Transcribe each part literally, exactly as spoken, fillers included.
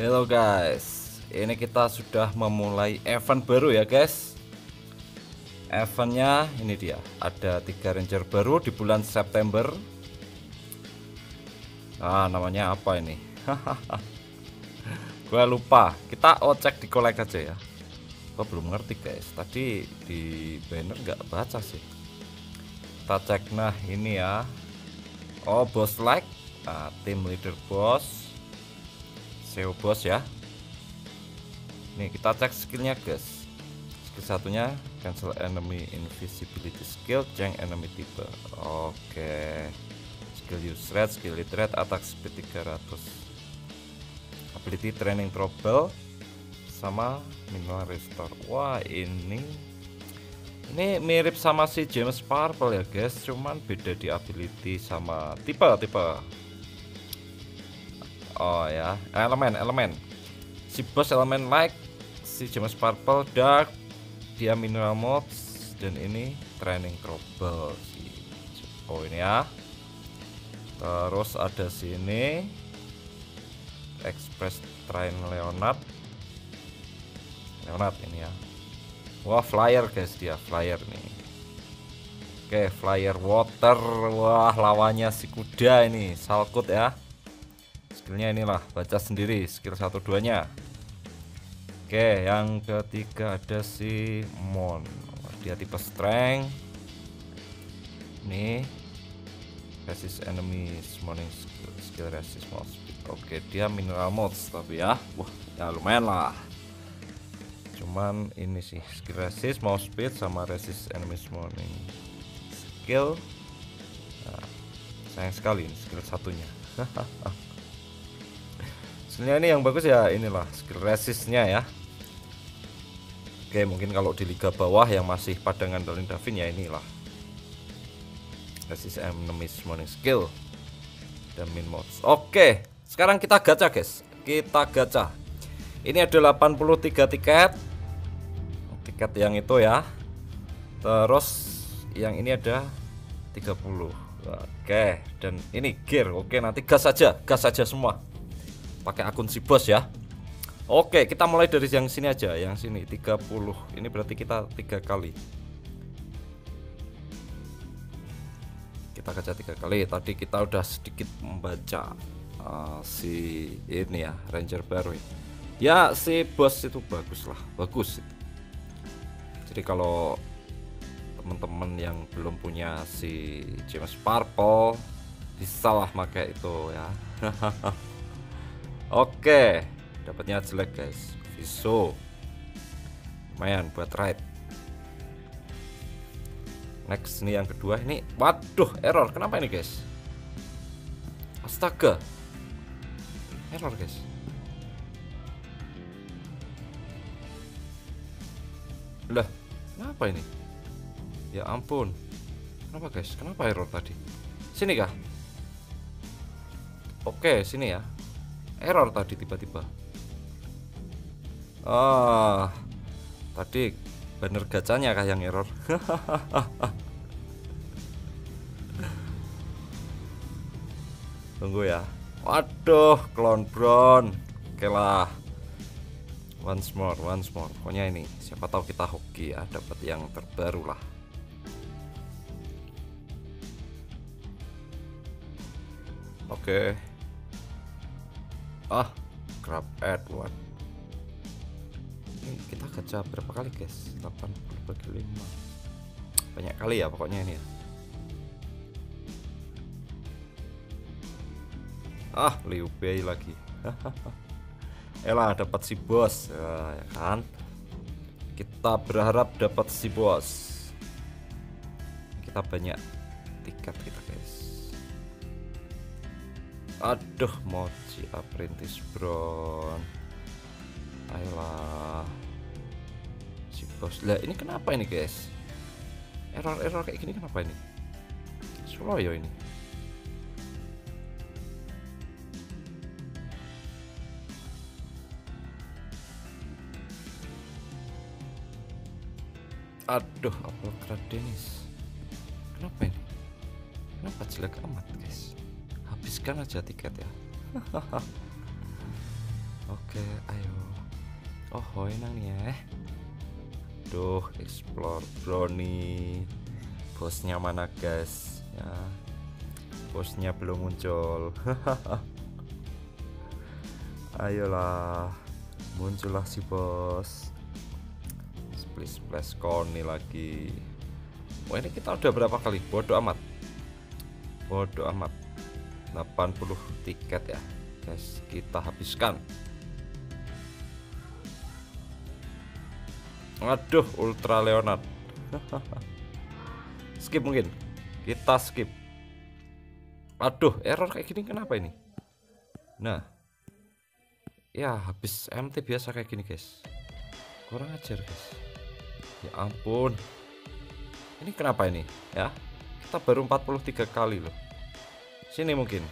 Halo guys, ini kita sudah memulai event baru ya guys. Eventnya ini dia, ada tiga ranger baru di bulan September. Ah, namanya apa ini? Gua lupa. Kita ocek di kolek aja ya. Gua belum ngerti guys. Tadi di banner nggak baca sih. Kita cek, nah ini ya. Oh, boss like, nah, tim leader boss. S E O bos ya. Nih kita cek skillnya guys. Skill satunya cancel enemy invisibility skill, change enemy type. Oke. Skill use rate, skill hit rate, attack speed tiga ratus. Ability training trouble sama minimal restore. Wah, ini ini mirip sama si James Purple ya guys, cuman beda di ability sama tipe tipe. Oh ya, elemen elemen si bos elemen like si James Purple dark, dia mineral mods, dan ini training trouble si. Oh ini ya, terus ada sini express train Leonard Leonard ini ya. Wah, flyer guys, dia flyer nih. Oke, flyer water. Wah, lawannya si kuda ini Salkut ya. Skillnya inilah, baca sendiri skill satu duanya. Oke, yang ketiga ada si Mon. Dia tipe strength. Nih resist enemy summoning skill, skill resist mouse speed. Oke, dia mineral mods tapi ya. Wah, ya lumayan lah. Cuman ini sih skill resist mouse speed sama resist enemy summoning skill. Nah, sayang sekali ini skill satunya. Skillnya ini yang bagus ya, inilah skill resistnya ya. Oke, mungkin kalau di liga bawah yang masih pada ngandelin Davin ya inilah resist enemy summoning skill dan min mods. Oke, sekarang kita gacha guys, kita gacha. Ini ada delapan puluh tiga tiket, tiket yang itu ya. Terus yang ini ada tiga puluh. Oke, dan ini gear. Oke, nanti gas aja, gas aja semua pakai akun si bos ya. Oke, kita mulai dari yang sini aja. Yang sini tiga puluh. Ini berarti kita tiga kali. Kita gacha tiga kali. Tadi kita udah sedikit membaca uh, si ini ya, ranger baru ini. Ya, si bos itu bagus lah, bagus itu. Jadi kalau teman-teman yang belum punya si James Purple bisa lah pakai itu ya. Oke, dapatnya jelek guys. Viso lumayan buat ride. Next nih yang kedua ini, waduh error. Kenapa ini guys? Astaga, error guys. Lah, kenapa ini? Ya ampun, kenapa guys? Kenapa error tadi? Sini kah? Oke, sini ya. Error tadi tiba-tiba. Ah, tadi bener gacanya kah yang error? Tunggu ya. Waduh, clone brown. Oke lah. Once more, once more. Pokoknya ini, siapa tahu kita hoki ya, dapat yang terbaru lah. Oke. Ah, grab Edward. Ini kita gacha berapa kali guys? delapan puluh bagi lima. Banyak kali ya pokoknya ini ya. Ah, Liu Bei lagi. Elah, dapat si bos ya, ya kan. Kita berharap dapat si bos. Kita banyak tiket kita guys. Aduh, mochi apprentice brown. Ayolah si bos. Lah ini kenapa ini guys? Error-error kayak gini kenapa ini? Slow ya ini. Aduh, Apple Denis. Kenapa ini? Kenapa jelek amat guys? Habiskan aja tiket ya. Oke, ayo. Oh, hoi nang nih ya. Duh, explore brownie. Bosnya mana guys? Ya, bosnya belum muncul. Ayolah, muncullah si bos. Splash splash Connie lagi. Wah, ini kita udah berapa kali? Bodoh amat. Bodoh amat. delapan puluh tiket ya guys, kita habiskan. Aduh, Ultra Leonard. Skip mungkin. Kita skip. Aduh, error kayak gini kenapa ini? Nah. Ya, habis M T biasa kayak gini, guys. Kurang ajar, guys. Ya ampun. Ini kenapa ini? Ya. Kita baru empat puluh tiga kali loh. Sini mungkin.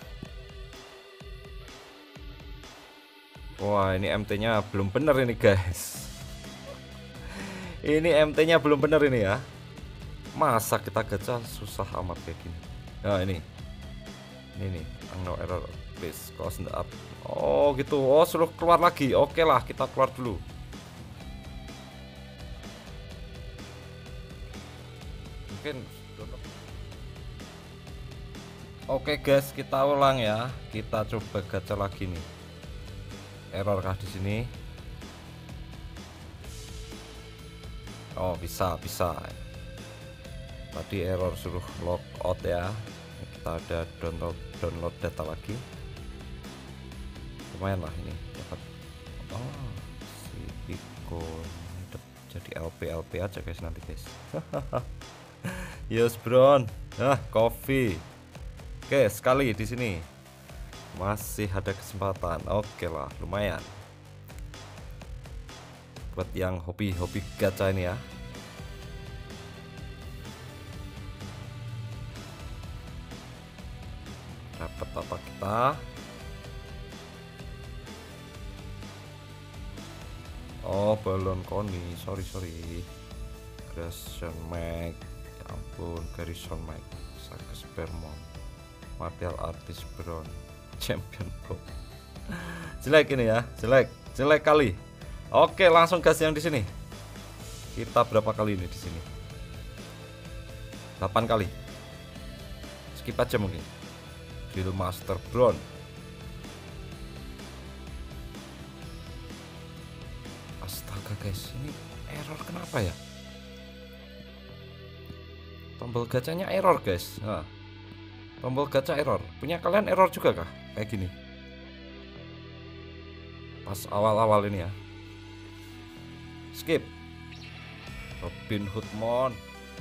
Wah, ini M T-nya belum bener ini, guys. Ini M T-nya belum bener ini ya. Masa kita gacha susah amat kayak gini. Nah, ini. Ini nih, no error, please close the up. Oh, gitu. Oh, suruh keluar lagi. Oke lah, kita keluar dulu. Mungkin oke guys, kita ulang ya. Kita coba gacha lagi nih. Error kah di sini? Oh, bisa, bisa. Tadi error suruh logout ya. Kita ada download download data lagi. Lumayan lah ini dapat. Oh, si Pico jadi L P L P aja guys nanti guys. Yes, bro. Nah, coffee. Oke, sekali di sini. Masih ada kesempatan. Oke lah, lumayan. Buat yang hobi-hobi gacha ini ya. Dapat apa kita? Oh, balon Connie. Sorry, sorry. Garrison Mag. Ya ampun, Garrison Mag. Sagas Vermont. Martial Artist Brown. Champion Pro. Jelek ini ya, jelek. Jelek kali. Oke, langsung gas yang di sini. Kita berapa kali ini di sini? delapan kali. Skip aja mungkin. Drill Master Brown. Astaga guys, ini error kenapa ya? Tombol gacanya error guys. Nah, tombol gacha error. Punya kalian error juga kah? Kayak gini. Pas awal-awal ini ya. Skip. Robin Hood Mon.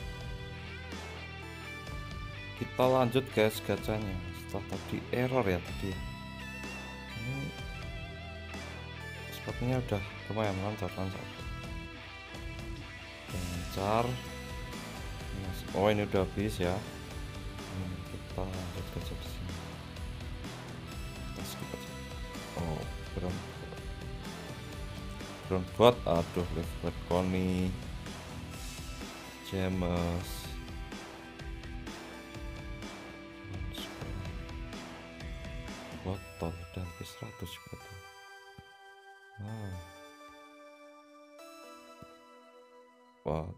Kita lanjut guys gacanya. Setelah tadi error ya tadi. Ini sepertinya udah lumayan lancar lancar. Lancar. Oh, ini udah habis ya. Ini kita lanjut gacha di sini. Kita skip aja. Oh, belum. Belum buat. Aduh, buat Connie. James. Botol dan P seratus botol. Wow. Wow.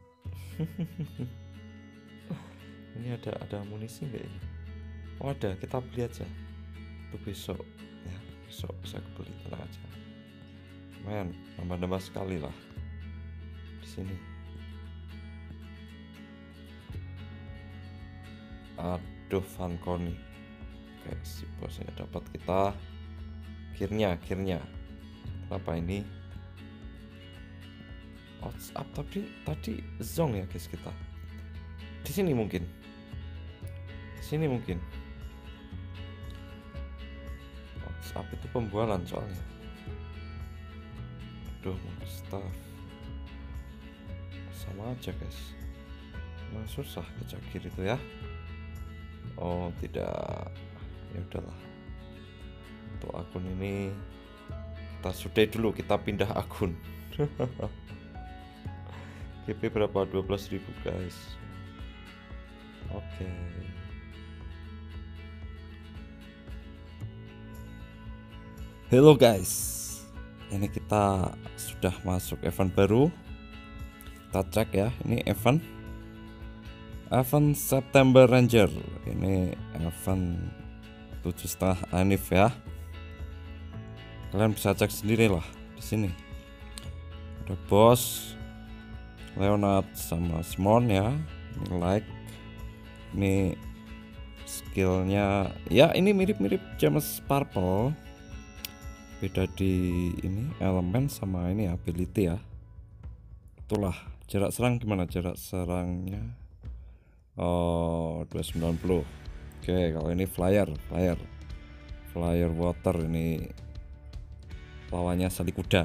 Ini ada ada amunisi nggak ini? Oh, ada, kita beli aja. Itu besok ya, besok bisa kebeli, tenang aja. Lumayan, nambah-nambah sekali lah di sini. Aduh, Van Connie. Oke, si bosnya dapat kita. Akhirnya, akhirnya. Kenapa ini? WhatsApp tadi tadi zong ya guys kita. Di sini mungkin. Di sini mungkin. WhatsApp itu pembualan soalnya. Aduh, staff. Sama aja guys. Nah, susah kecakir itu ya. Oh, tidak. Ya udahlah. Untuk akun ini kita sudah dulu, kita pindah akun. G P berapa? dua belas ribu guys. Oke. Hello guys. Ini kita sudah masuk event baru. Kita cek ya, ini event event September Ranger. Ini event tujuh setengah Anif ya. Kalian bisa cek sendiri lah di sini. Ada Bos, Leonard sama Simon ya. Ini like, ini skillnya ya, ini mirip-mirip James Purple. Beda di ini elemen sama ini ability ya. Itulah jarak serang gimana jarak serangnya. Oh, dua ratus sembilan puluh. Oke, kalau ini flyer, flyer. Flyer water ini lawannya Sali Kuda.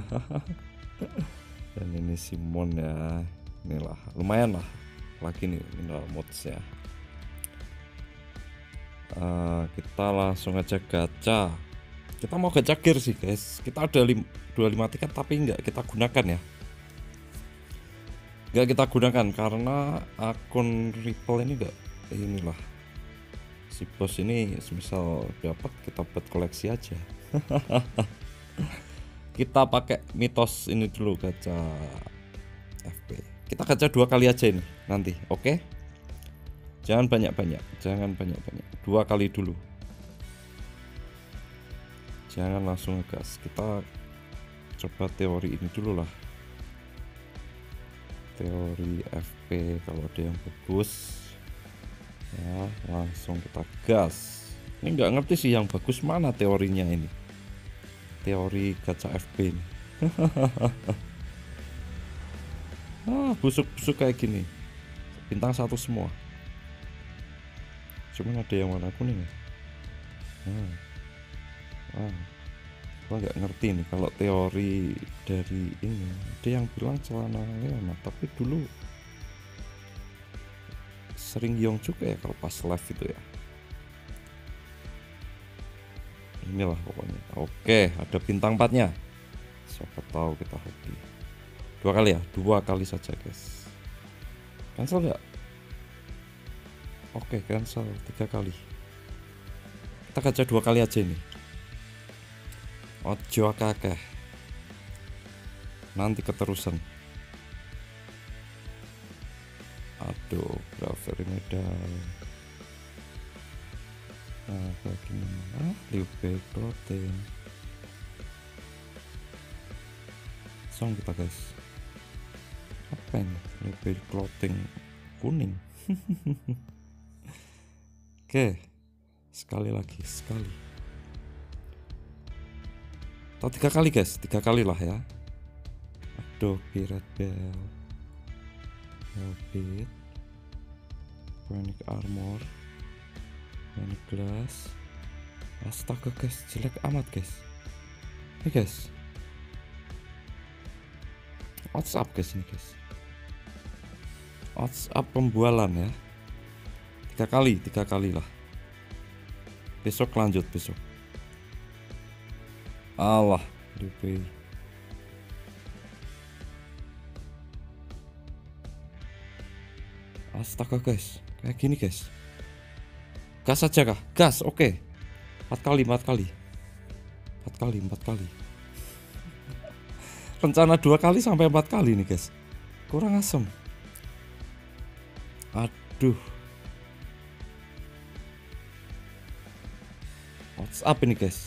Dan ini Simon ya. Inilah lumayan lah. Lagi nih mineral mods ya. Uh, kita langsung aja gacha. Kita mau gacha gear sih guys. Kita ada dua puluh lima tiket tapi nggak kita gunakan ya. Nggak kita gunakan karena akun Ripple ini nggak, inilah si bos ini semisal dapat kita buat koleksi aja. Kita pakai mitos ini dulu gacha F P. Kita gacha dua kali aja ini nanti, oke? Okay? Jangan banyak-banyak, jangan banyak-banyak. Dua kali dulu. Jangan langsung gas. Kita coba teori ini dulu lah. Teori F P kalau ada yang bagus ya langsung kita gas. Ini nggak ngerti sih yang bagus mana teorinya ini. Teori gacha F P ini. Ah, busuk-busuk kayak gini. Bintang satu semua. Cuman ada yang warna kuning ya. Nah. Ah, gua nggak ngerti nih kalau teori dari ini. Ada yang bilang celana Leona, tapi dulu sering Yong juga ya kalau pas live itu ya. Inilah pokoknya. Oke, ada bintang empatnya. Siapa tahu kita hoki. Dua kali ya, dua kali saja guys. Cancel nggak? Oke, cancel tiga kali. Kita gacha dua kali aja ini. Ojo kakek, nanti keterusan. Aduh, Bravery medal. Nah, bagaimana? Liube protein. Song kita guys. Apa ini? Liube clothing kuning. Oke, sekali lagi, sekali. Atau tiga kali guys, tiga kali lah ya. Aduh, Pirate Bell, Habit, Panic Armor, Panic Glass. Astaga guys, jelek amat guys. Ini guys, odds up guys ini guys. Odds up pembualan ya. Tiga kali, tiga kali lah. Besok lanjut besok. Allah, D P. Astaga guys, kayak gini guys. Gas aja kah? Gas, oke. Okay. Empat kali, empat kali, empat kali, empat kali. Rencana dua kali sampai empat kali nih guys. Kurang asem. Aduh. What's up ini guys?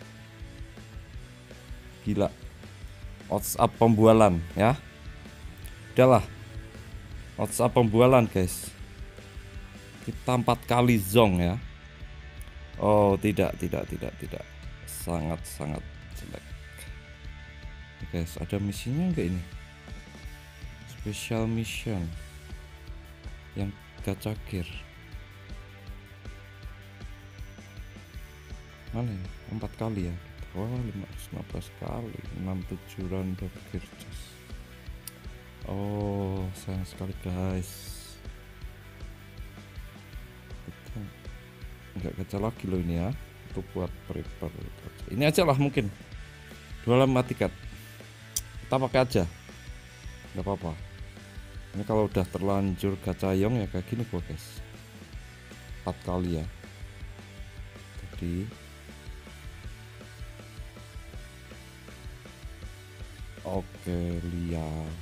Gila. Odds up pembualan ya. Udahlah. Odds up pembualan guys. Kita empat kali zong ya. Oh tidak, tidak, tidak, tidak. Sangat, sangat jelek. Guys, ada misinya enggak ini? Special mission yang gacha gear. Mana ini? Empat kali ya. Wah, lima ratus lima belas kali, enam puluh tujuh random gear chest. Oh, sayang sekali guys. Kita nggak gacha lagi loh ini ya. Itu buat prepare. Ini aja lah mungkin. Dua lima tiket. Kita pakai aja. Nggak apa-apa. Ini kalau udah terlanjur gacha Yong ya kayak gini kok guys. Empat kali ya. Jadi Oke, lihat.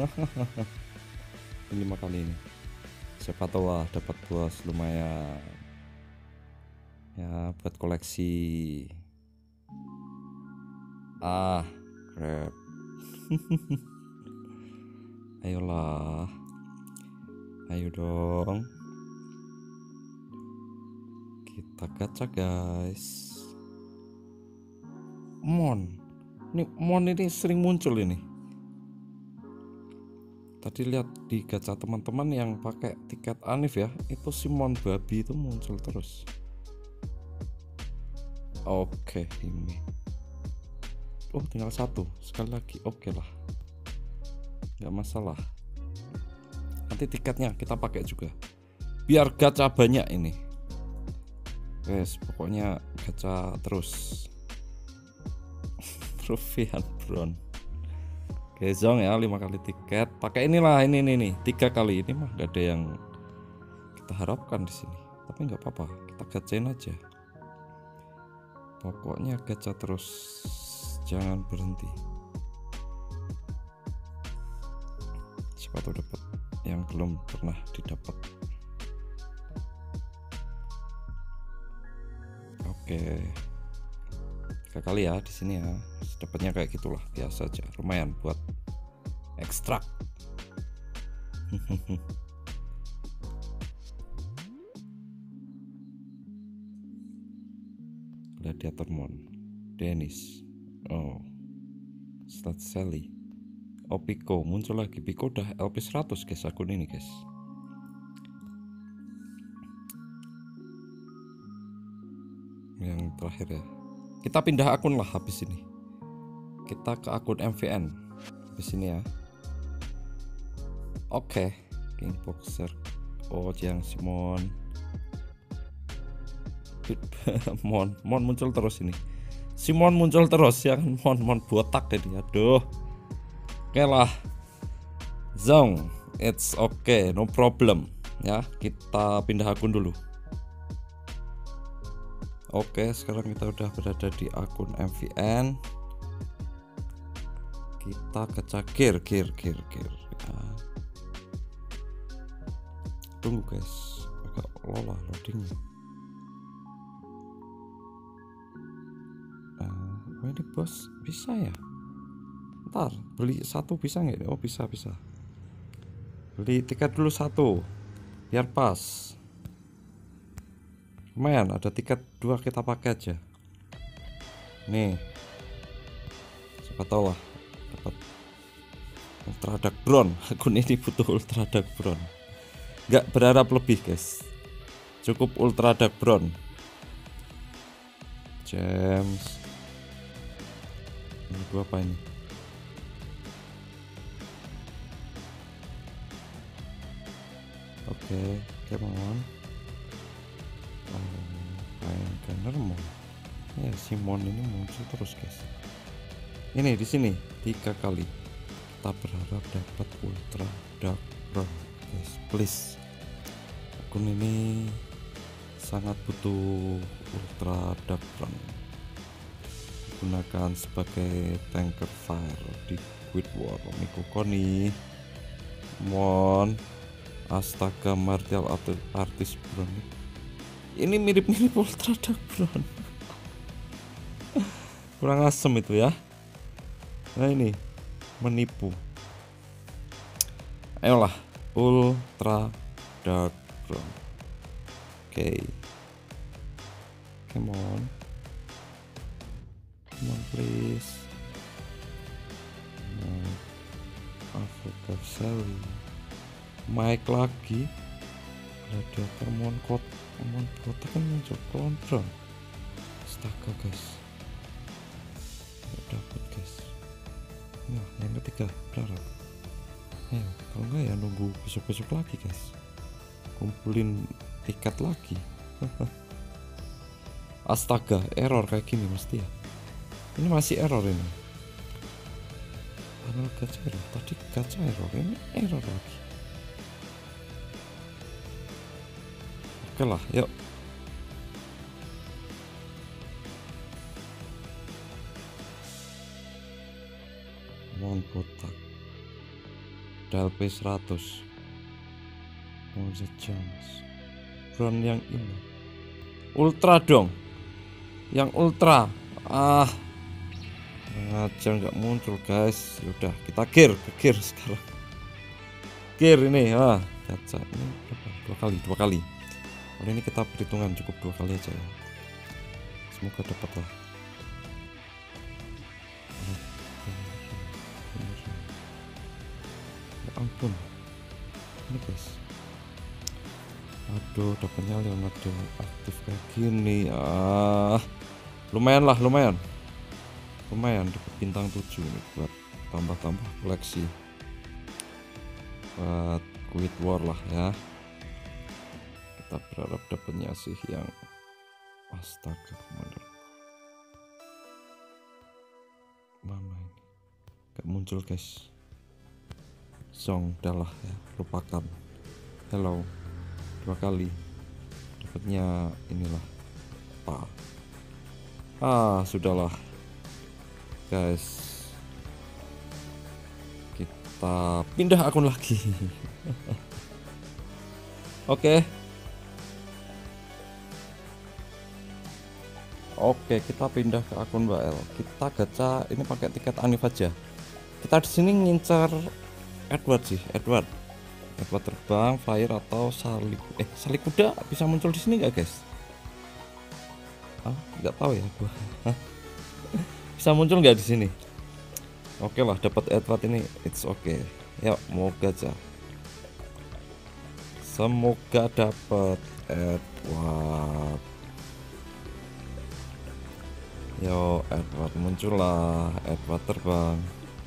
Lima kali ini. Siapa tahu lah dapat bos lumayan. Ya, buat koleksi. Ah, crap. Ayolah. Ayo dong. Kita gacha, guys. Mon. Ini Mon ini sering muncul ini. Tadi lihat di gacha teman-teman yang pakai tiket Anif ya, itu si Mon babi itu muncul terus. Oke, ini. Oh, tinggal satu. Sekali lagi. Oke lah. Nggak masalah. Nanti tiketnya kita pakai juga. Biar gacha banyak ini. Guys, pokoknya gacha terus. Trofian Bron. Oke, Zong ya, lima kali tiket. Pakai inilah, ini ini nih, tiga kali ini mah gak ada yang kita harapkan di sini. Tapi nggak apa-apa, kita gacain aja. Pokoknya gacha terus, jangan berhenti. Siapa tuh dapat yang belum pernah didapat. Oke, tiga kali ya di sini ya. Dapatnya kayak gitulah, biasa aja, lumayan buat ekstrak. Gladiator Mon, Dennis, oh, Stat Sally, oh Pico muncul lagi. Pico udah L P seratus guys akun ini guys. Yang terakhir ya, kita pindah akun lah habis ini. Kita ke akun M V N habis ini ya. Oke, King Boxer, oh yang Simon. Mon, Mon muncul terus ini. Simon muncul terus ya kan, Mon, Mon botak jadi, aduh. Oke lah, Zong, it's okay, no problem ya. Kita pindah akun dulu. Oke, sekarang kita udah berada di akun M V N. Kita gacha gear, gear, gear, gear. Ya. Tunggu guys, agak lolah loadingnya. Uh, ini bos bisa ya? Ntar beli satu bisa nggak? Oh bisa bisa. Beli tiket dulu satu, biar pas. Lumayan, ada tiket dua kita pakai aja. Nih, siapa tahu lah dapat Ultra Dark Brown. Akun ini butuh Ultra Dark Brown. Nggak berharap lebih guys, cukup Ultra Dark Brown. James, ini gua apa ini? Oke, okay, come on. Main Gunner Mon. Ya, Simon ini muncul terus guys. Ini di sini tiga kali. Kita berharap dapat Ultra Dark Brown guys, please. Akun ini sangat butuh Ultra Dark Brown. Gunakan sebagai tanker fire di Guild War. Miku Koni, Mon, Astaga Martial atau Artis Brown. Ini mirip-mirip Ultra Dark Brown. Kurang asem itu ya. Nah ini menipu. Ayolah, Ultra Dark Brown. Oke, okay. Come on, come on please. Nah, Afrika Sally, Mike lagi. Gladiator Mon kot, Mon kota kan muncul kontrol. Astaga guys, nggak dapet guys. Nah yang ketiga berharap. Ya, kalau enggak ya nunggu besok-besok lagi guys, kumpulin tiket lagi. Astaga, error kayak gini mesti ya. Ini masih error ini. Panel gacha error, tadi gacha error, ini error lagi. Oke lah, yuk. Mon kotak. D L P seratus. Monza Chance. Brown yang ini. Ultra dong. Yang ultra. Ah. Ngajar nggak muncul guys. Yaudah kita gear ke gear sekarang. Gear ini. Ah. Caca. Ini berapa? Dua kali. Dua kali. Kali ini kita perhitungan cukup dua kali aja ya. Semoga dapat lah. Ya ampun. Ini guys. Aduh, dapatnya Leonardo aktif kayak gini. Ah, lumayan lah, lumayan. Lumayan dapat bintang tujuh nih buat tambah-tambah koleksi. Buat Quit War lah ya. Kita berharap dapatnya sih yang astaga komander. Mana ini? Gak muncul guys. Song adalah ya, lupakan. Hello. Dua kali dapatnya inilah apa ah sudahlah guys, kita pindah akun lagi. Oke oke kita pindah ke akun Mbak El. Kita gacha ini pakai tiket Anif aja. Kita di sini ngincar Edward sih, Edward Edward terbang, flyer atau salib. Eh, salib kuda bisa muncul di sini nggak guys? Ah, nggak tahu ya gua. Bisa muncul nggak di sini? Oke lah, dapat Edward ini, it's okay. Yuk, mau gacha. Semoga dapat Edward. Yo, Edward muncullah, Edward terbang.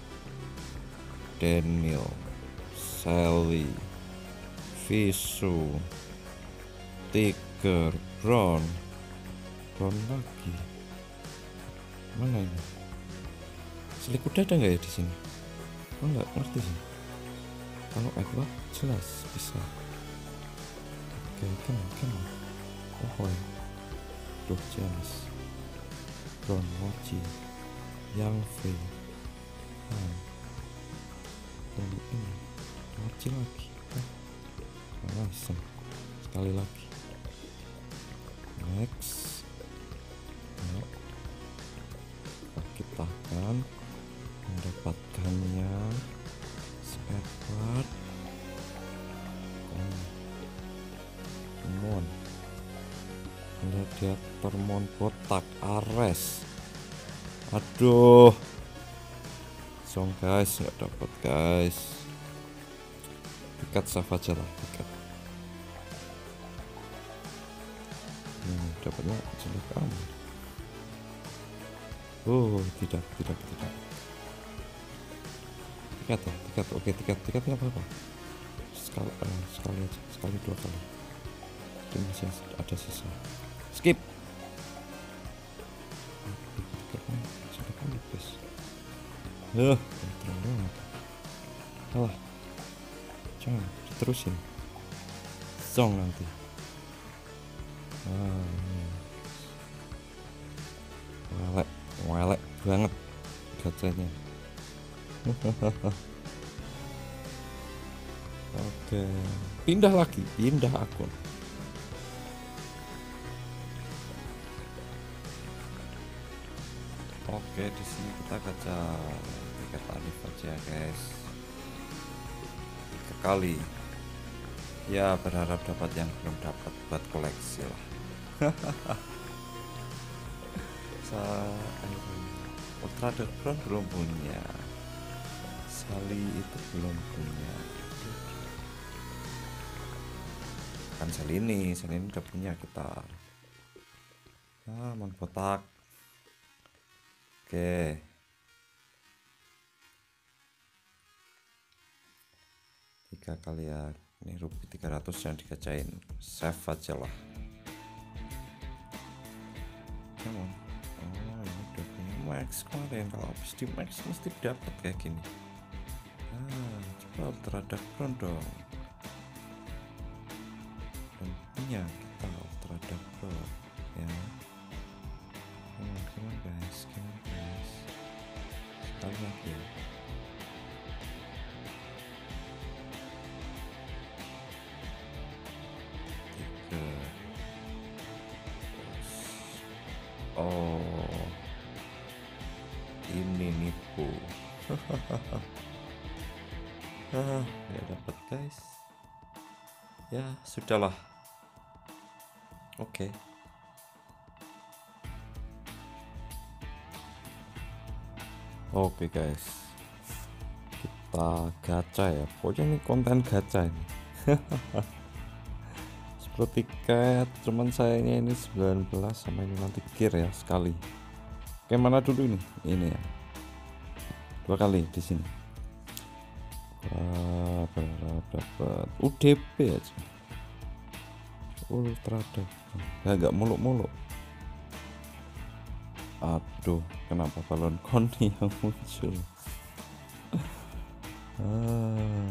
Daniel, Sally, Visu, Tiger, Brown, Brown lagi. Mana ini? Selik kuda ada nggak ya di sini? Oh, nggak ngerti sih. Kalau Edward jelas bisa. Oke, kan, kan. Oh, ya. Duh, James, Brown, Mochi, Yang V, ah. Dan ini. Mochi lagi, langsung sekali lagi. Next, nah, kita akan mendapatkannya Edward. Mon, gladiator Mon botak Ares. Aduh, song guys, nggak dapat guys. Tiket save aja lah, tiket. Hmm, dapatnya jelek amat. Oh, tidak, tidak, tidak. Tiket ya, tiket. Oke, tiket, tiketnya apa apa? Sekali, uh, sekali aja, sekali dua kali. Jadi masih ada sisa. Skip. Tiketnya sudah habis. Huh, terlalu banget. Alah. Jangan diterusin song nanti. Ah, welek welek banget gacanya. Oke, pindah lagi, pindah akun. Oke, di sini kita gacha tiket Anif aja guys. Kali ya, berharap dapat yang belum dapat buat koleksi lah. Ultra Dragon belum punya, Sally itu belum punya. Kan Sally ini, Sally ini udah punya kita. Ah, Mon botak. Oke. Tiga kali ya, ini rupiah tiga ratus yang digacain. Save aja lah. Come on. Oh, ini udah punya max kemarin. Kalau habis di max mesti dapat kayak gini. Ah, coba Ultra Dragon dong. Dan punya kita Ultra Dragon ya. Gimana, gimana guys, gimana guys. Sekali lagi ya. Oke. Oh, ini nipu. Ah, ya dapat guys. Ya sudahlah. Oke. Oke guys, kita gacha ya. Pokoknya ini konten gacha ini. Seperti tiket, cuman sayangnya ini sembilan belas sama ini nanti gear ya sekali. Oke, mana dulu ini? Ini ya. Dua kali di sini. Wah, dapat U D P aja. Ultra Dragon. Ya enggak muluk-muluk. Aduh, kenapa balon koni yang muncul? Ah,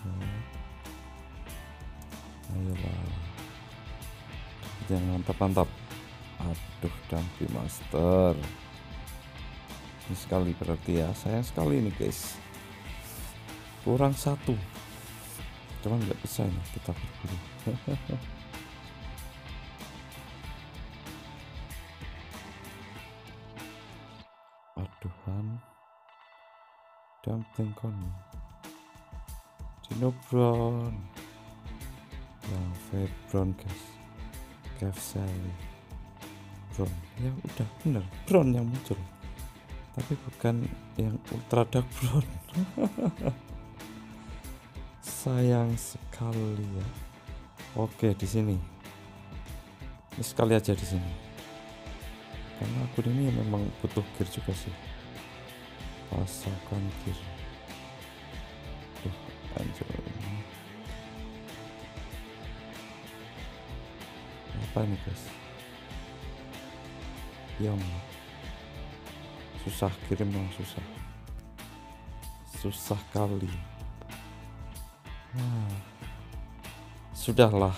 ayolah, jangan mantap-mantap. Aduh, Dampi Master. Ini sekali berarti ya, sayang sekali ini guys. Kurang satu. Cuman nggak bisa ini kita berburu. Aduhan. Dumpling koni. Dino Brown. Yang Fade Brown guys. Kev Sally. Brown. Ya udah bener, Brown yang muncul. Tapi bukan yang Ultra Dark Brown. Sayang sekali ya. Oke, di sini. Ini sekali aja di sini. Karena aku ini memang butuh gear juga sih. Pasokan gear. Tuh, anjir ini. Apa ini guys? Yang susah kirim yang susah. Susah kali. Nah, sudahlah.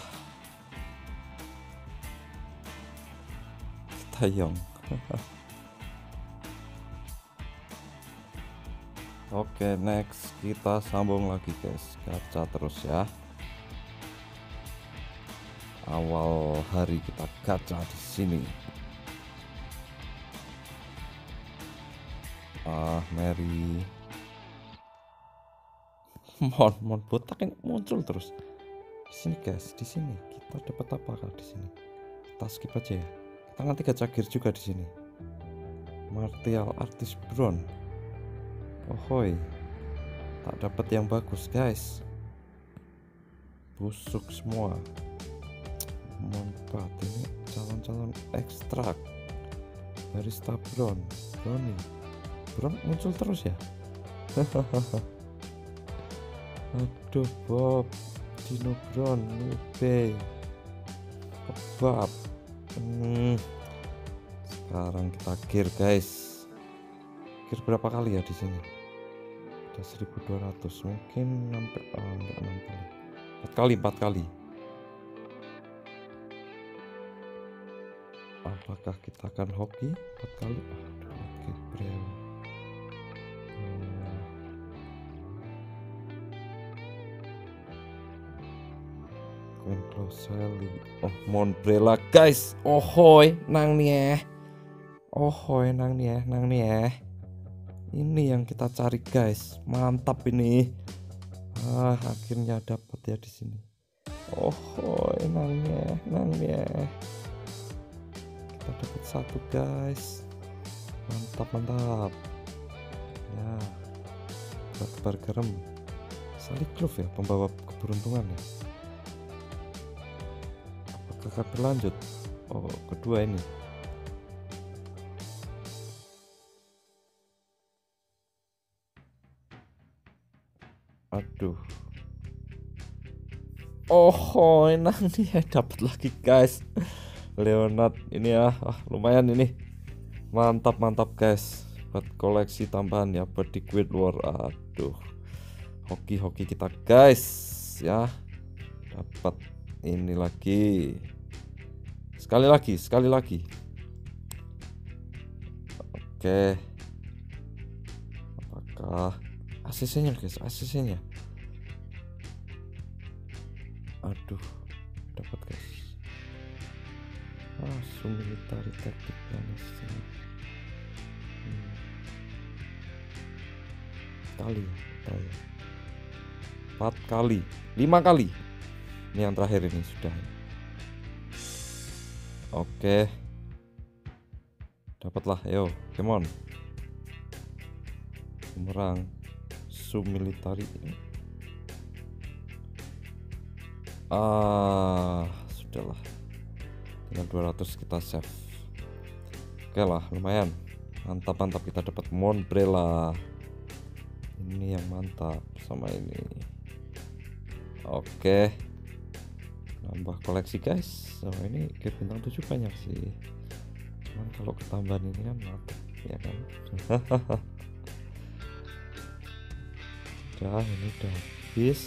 Kita yang. Oke, next kita sambung lagi guys, gacha terus ya. Awal hari kita gacha di sini. Ah, Mary. Mon, mon botak ini muncul terus. Di sini guys, di sini kita dapat apakah di sini? Kita skip aja ya. Kita nanti gacha gear juga di sini. Martial Artist Brown. Ohoi, tak dapat yang bagus guys, busuk semua. Mantap, ini calon-calon ekstrak barista Brown. Brownie Brown muncul terus ya. Aduh Bob, Dino Brown, Nube, kebab. Hmm. Sekarang kita gear guys. Gear berapa kali ya di sini? Ada seribu dua ratus, mungkin sampai oh, enggak enam kali. empat kali, empat kali. Apakah kita akan hoki empat kali? Aduh, oke, bro. Queen Closely. Oh, Monbrella guys. Ohoi, nang nih. Ohoi, nang nih, nang nih. Ini yang kita cari guys, mantap ini. Ah, akhirnya dapat ya di sini. Oh, enangnya, enangnya. Kita dapat satu guys, mantap mantap. Ya, kita tebar garam. Saliklov ya, pembawa keberuntungan ya. Apakah akan berlanjut? Oh, kedua ini. Aduh. Oh, enak nih, dapat lagi guys. Leonard ini ya, ah, lumayan ini. Mantap mantap guys. Buat koleksi tambahan ya, buat di Guild War. Aduh. Hoki-hoki kita guys ya. Dapat ini lagi. Sekali lagi, sekali lagi. Oke. Apakah A C C-nya guys, A C C-nya. Aduh, dapat guys. ah military tactic planning hmm. kali ya, ya empat kali lima kali ini yang terakhir ini sudah. Oke, dapatlah, yo come on bumerang military. Ah sudahlah, dengan dua ratus kita save. Oke lah, lumayan mantap mantap kita dapat Monbrella, ini yang mantap sama ini. Oke, nambah koleksi guys. Oh, ini gear bintang tujuh banyak sih, cuman kalau ketambahan ini kan mantap ya kan. Udah, ini udah habis.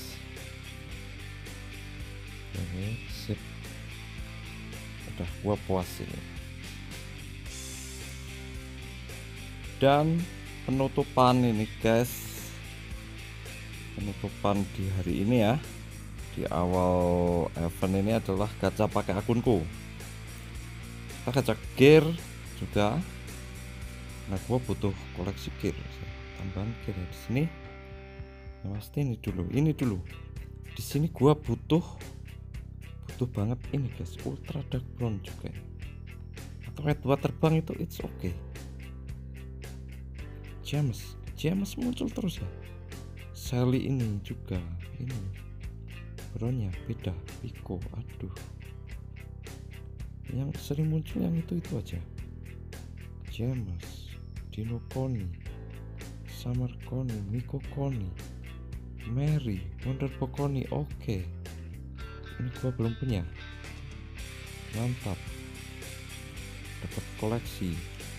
Ini sip, udah gua puas ini. Dan penutupan ini guys, penutupan di hari ini ya, di awal event ini adalah gacha pakai akunku. Kita gacha gear juga. Nah gua butuh koleksi gear, tambahan gear di sini. Nah, pasti ini dulu, ini dulu. Di sini gua butuh butuh banget ini guys, ultra dark brown juga. Atau red dua terbang itu it's okay. James, James muncul terus ya. Sally ini juga, ini brownnya beda, Pico, aduh. Yang sering muncul yang itu itu aja. James, Dino Koni, Summer Koni, Miko Koni, Mary, Wonder Pokoni, oke. Okay. Ini gua belum punya. Mantap. Dapat koleksi.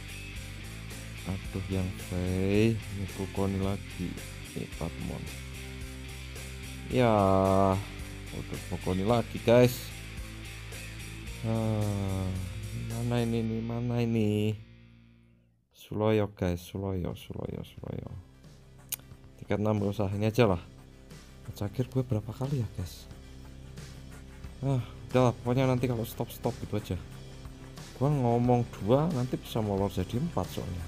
Aduh yang Faye, Miko Koni lagi. Ini Patmon. Ya, Wonder Pokoni lagi guys. Ah, mana ini nih? Mana ini? Suloyo guys, Suloyo, Suloyo, Suloyo. Tiket enam gak usah, ini aja lah. Cakir gue berapa kali ya guys? Ah, udah lah, pokoknya nanti kalau stop-stop gitu aja. Gue ngomong dua, nanti bisa molor jadi empat soalnya.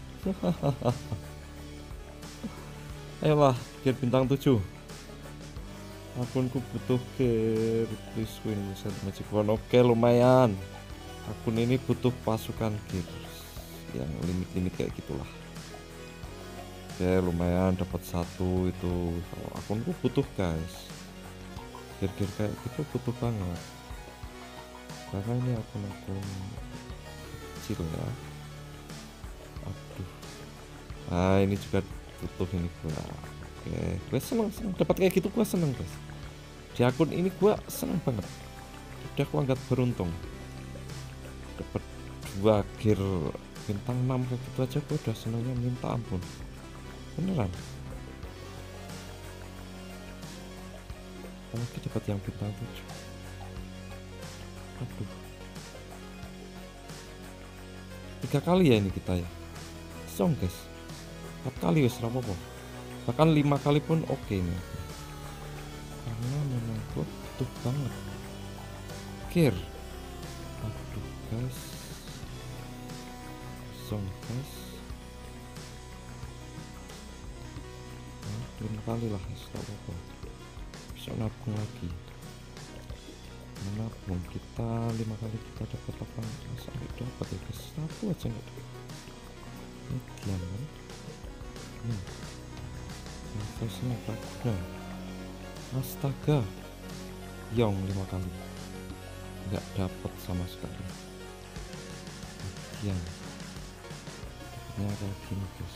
Ayolah, gear bintang tujuh. Akunku butuh gear, please win set magic one. Oke, lumayan. Akun ini butuh pasukan gear yang limit-limit kayak gitulah. Oke, lumayan dapat satu itu. Kalau akunku butuh guys, gear-gear kayak gitu butuh banget, karena ini akun-akun kecil ya. Aduh, nah ini juga butuh ini gua. Oke, gue seneng seneng dapat kayak gitu, gua seneng guys. Di akun ini gua seneng banget, udah gua nggak beruntung dapat dua gear bintang enam kayak gitu aja, gua udah senengnya minta ampun beneran. Apalagi dapat yang bintang tujuh. Aduh, tiga kali ya ini kita ya song guys, empat kali wes rapopo, bahkan lima kali pun oke okay nih, karena memang gue butuh banget gear. Aduh guys, song guys, nah, lima kali lah rapopo, bisa nabung lagi. Menabung kita lima kali kita dapat apa? Sampai dapat ya guys, satu aja nggak dapat. Median kan? Hmm. Investnya berapa? Astaga, Yong lima kali nggak dapat sama sekali. Median dapatnya kayak gini guys,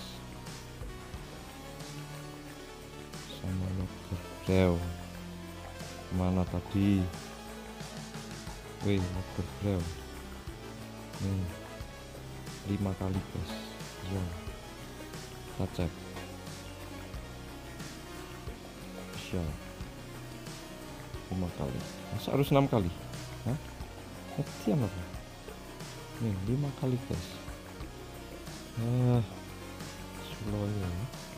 sama logo Dew. Mana tadi? Wih, logo Dew nih lima kali guys. Yo, kita cek bisa lima kali, masa harus enam kali? Hah? Hatian apa? Nih lima kali guys. Ah, slow ya.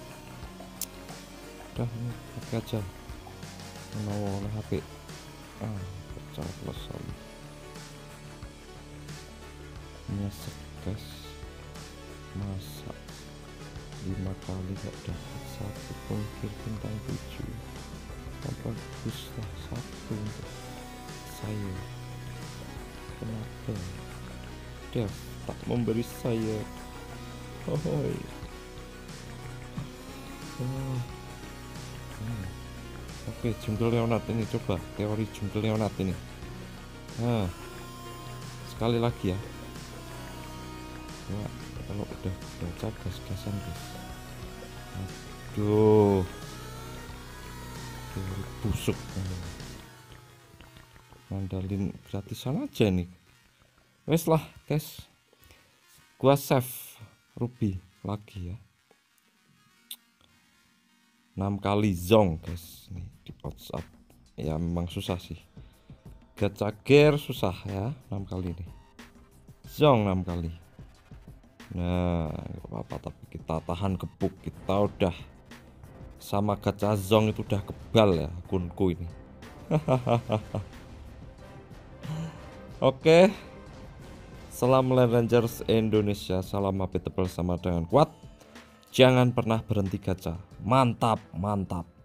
Udah nih pakai aja mau oleh H P. Ah, pecah plus sama. nyesek guys, masa lima kali gak dapat satu pengukir bintang tujuh. Baguslah satu untuk saya. Kenapa Dev tak memberi saya? Oh, oh. Hmm. Oke, Jungle Leonard ini, coba teori Jungle Leonard ini. Nah, sekali lagi ya. Wah, kalau udah baca gas-gasan guys. Aduh, teori busuk. Mandalin gratisan aja nih. Wes lah guys, gua save Ruby lagi ya. enam kali zong guys nih di WhatsApp. Ya memang susah sih. Gacha gear susah ya, enam kali nih. Zong enam kali. Nah, gak apa-apa, tapi kita tahan gebuk. Kita udah sama gacha zong itu udah kebal ya akunku ini. Oke. Salam Land Rangers Indonesia, salam happy tebal sama dengan kuat. Jangan pernah berhenti gacha. Mantap, mantap.